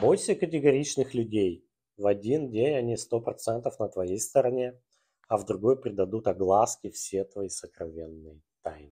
Бойся категоричных людей. В один день они 100% на твоей стороне, а в другой придадут огласке все твои сокровенные тайны.